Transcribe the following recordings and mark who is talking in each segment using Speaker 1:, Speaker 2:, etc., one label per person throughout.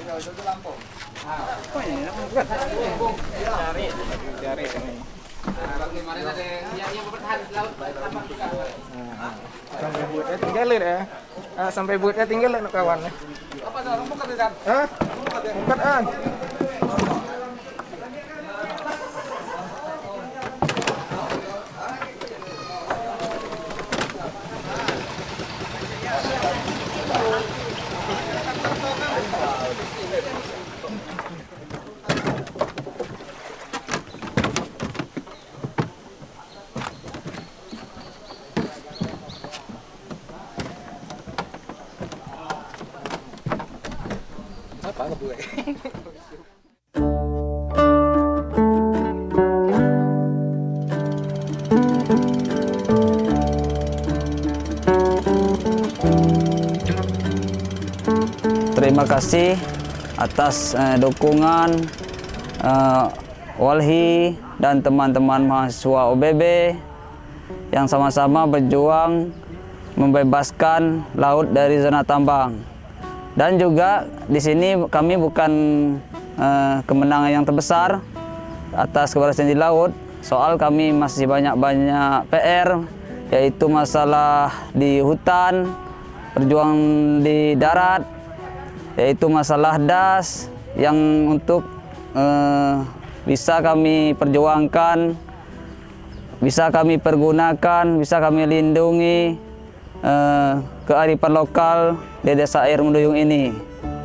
Speaker 1: Sampai buatnya tinggal ya. Sampai buatnya tinggal ya kawannya. Apa dah? Bukan bisa. Hah? Bukan. Apa gue?
Speaker 2: Terima kasih atas dukungan Walhi dan teman-teman mahasiswa OBB yang sama-sama berjuang membebaskan laut dari zona tambang. Dan juga di sini kami bukan kemenangan yang terbesar atas keberhasilan di laut, soal kami masih banyak PR, yaitu masalah di hutan, perjuangan di darat, yaitu masalah DAS yang untuk bisa kami perjuangkan, bisa kami pergunakan, bisa kami lindungi kearifan lokal di Desa Air Menduyung ini.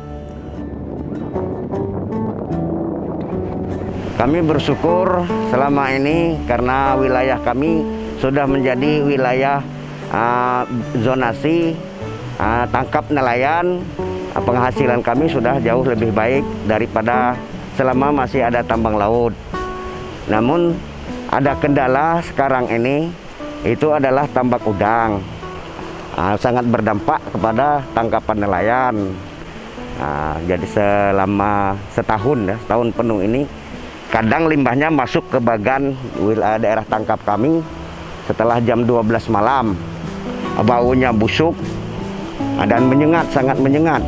Speaker 3: Kami bersyukur selama ini karena wilayah kami sudah menjadi wilayah zonasi tangkap nelayan. Penghasilan kami sudah jauh lebih baik daripada selama masih ada tambang laut. Namun ada kendala sekarang ini, itu adalah tambak udang. Sangat berdampak kepada tangkapan nelayan. Jadi selama setahun penuh ini, kadang limbahnya masuk ke bagan wilayah daerah tangkap kami setelah jam 12 malam. Baunya busuk dan menyengat, sangat menyengat.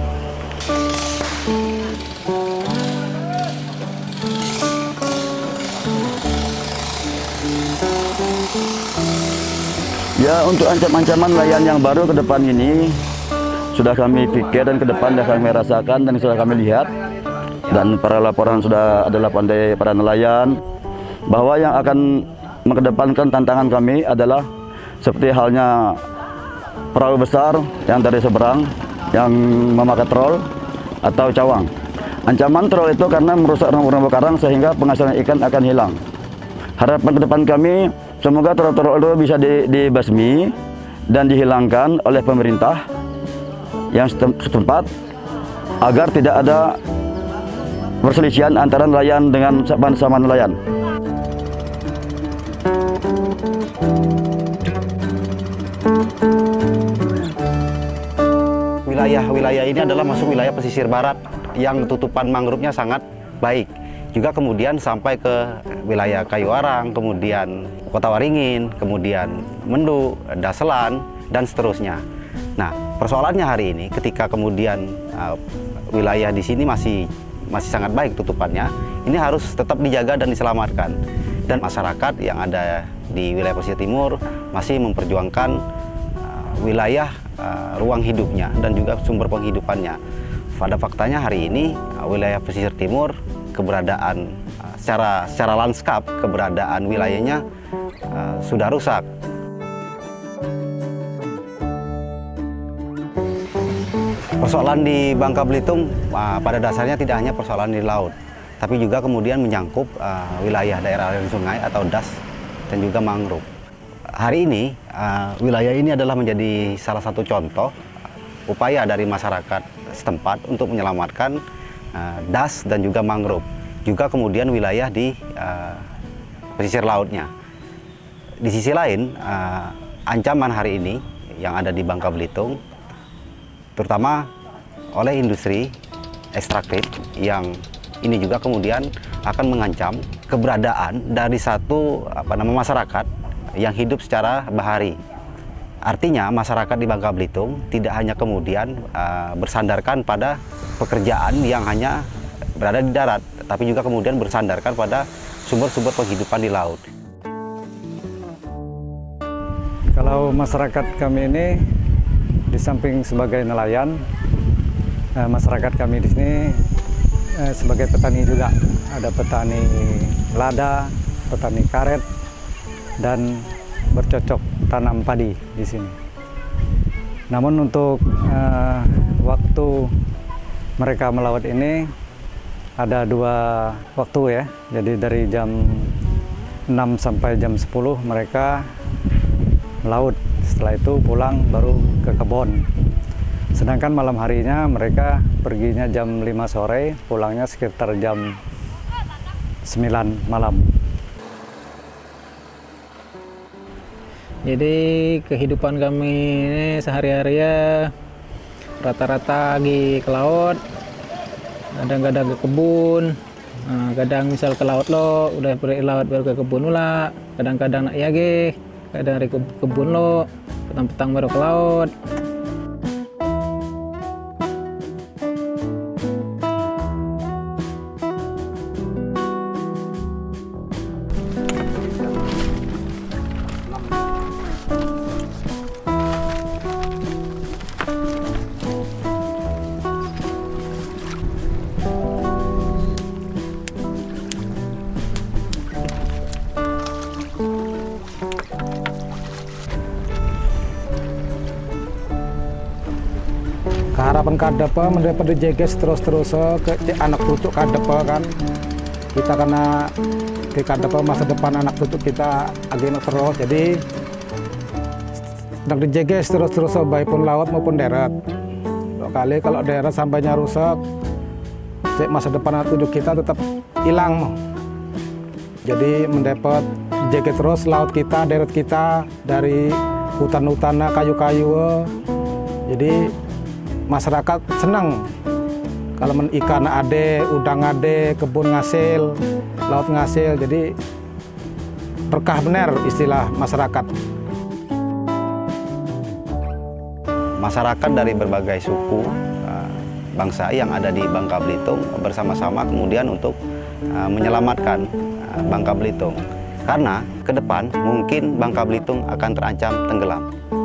Speaker 4: Ya, untuk ancaman-ancaman nelayan yang baru ke depan ini sudah kami pikir dan ke depan sudah kami rasakan dan sudah kami lihat, dan para laporan sudah adalah pandai para nelayan bahwa yang akan mengedepankan tantangan kami adalah seperti halnya perahu besar yang dari seberang yang memakai trol atau cawang. Ancaman trol itu karena merusak terumbu karang sehingga penghasilan ikan akan hilang. Harapan ke depan kami, semoga trol-trol itu bisa dibasmi dan dihilangkan oleh pemerintah yang setempat agar tidak ada perselisihan antara nelayan dengan sama nelayan.
Speaker 5: Wilayah ini adalah masuk wilayah pesisir barat yang tutupan mangrove-nya sangat baik. Juga kemudian sampai ke wilayah Kayu Arang, kemudian Kota Waringin, kemudian Mendu, Daselan, dan seterusnya. Nah, persoalannya hari ini ketika kemudian wilayah di sini masih sangat baik tutupannya, ini harus tetap dijaga dan diselamatkan. Dan masyarakat yang ada di wilayah pesisir timur masih memperjuangkan wilayah ruang hidupnya dan juga sumber penghidupannya. Pada faktanya hari ini wilayah pesisir timur keberadaan secara lanskap keberadaan wilayahnya sudah rusak. Persoalan di Bangka Belitung pada dasarnya tidak hanya persoalan di laut, tapi juga kemudian menyangkut wilayah daerah aliran sungai atau DAS dan juga mangrove. Hari ini wilayah ini adalah menjadi salah satu contoh upaya dari masyarakat setempat untuk menyelamatkan DAS dan juga mangrove, juga kemudian wilayah di pesisir lautnya. Di sisi lain, ancaman hari ini yang ada di Bangka Belitung, terutama oleh industri ekstraktif yang ini juga kemudian akan mengancam keberadaan dari satu masyarakat yang hidup secara bahari. Artinya masyarakat di Bangka Belitung tidak hanya kemudian bersandarkan pada pekerjaan yang hanya berada di darat, tapi juga kemudian bersandarkan pada sumber-sumber penghidupan di laut.
Speaker 6: Kalau masyarakat kami ini di samping sebagai nelayan, masyarakat kami di sini sebagai petani juga. Ada petani lada, petani karet, dan bercocok tanam padi di sini. Namun untuk waktu mereka melaut ini ada 2 waktu ya. Jadi dari jam 6 sampai jam 10 mereka melaut. Setelah itu pulang baru ke kebun. Sedangkan malam harinya mereka perginya jam 5 sore, pulangnya sekitar jam 9 malam.
Speaker 1: Jadi kehidupan kami ini sehari-hari ya rata-rata lagi ke laut, kadang-kadang ke kebun, kadang misal ke laut lo, udah pergi laut baru ke kebun ula, kadang-kadang nak yage, kadang dari kebun lo, petang-petang baru ke laut.
Speaker 7: Harapan kadepa mendapat jeges terus-terus ke anak cucu kadepa kan. Kita karena di kadepa masa depan anak cucu kita agak terus, jadi sedang dijeges terus-terus baik pun laut maupun darat. Kali kalau darat sampainya rusak, masa depan anak cucu kita tetap hilang. Jadi mendapat jeges terus laut kita, darat kita, dari hutan-hutan, kayu-kayu. Jadi masyarakat senang kalau ikan ade, udang ade, kebun ngasil, laut ngasil. Jadi berkah benar istilah masyarakat.
Speaker 5: Masyarakat dari berbagai suku bangsa yang ada di Bangka Belitung bersama-sama kemudian untuk menyelamatkan Bangka Belitung. Karena ke depan mungkin Bangka Belitung akan terancam tenggelam.